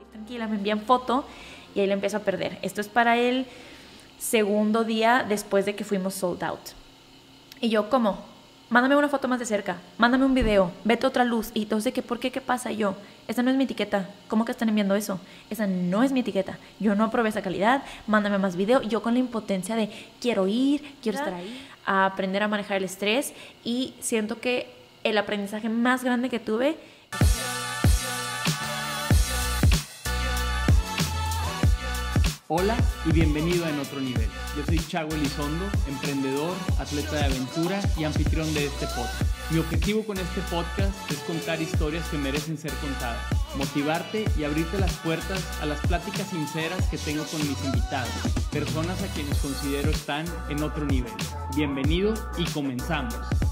tranquila, me envían foto y ahí la empiezo a perder. Esto es para el segundo día después de que fuimos sold out. Y yo, ¿cómo? Mándame una foto más de cerca, mándame un video, vete otra luz. Y entonces, ¿por qué? ¿Qué pasa? Y yo, esa no es mi etiqueta. ¿Cómo que están enviando eso? Esa no es mi etiqueta. Yo no aprobé esa calidad, mándame más video. Yo con la impotencia de quiero ir, quiero estar ahí, a aprender a manejar el estrés. Y siento que el aprendizaje más grande que tuve... Hola y bienvenido a En Otro Nivel. Yo soy Chago Elizondo, emprendedor, atleta de aventura y anfitrión de este podcast. Mi objetivo con este podcast es contar historias que merecen ser contadas, motivarte y abrirte las puertas a las pláticas sinceras que tengo con mis invitados, personas a quienes considero están en otro nivel. Bienvenido y comenzamos.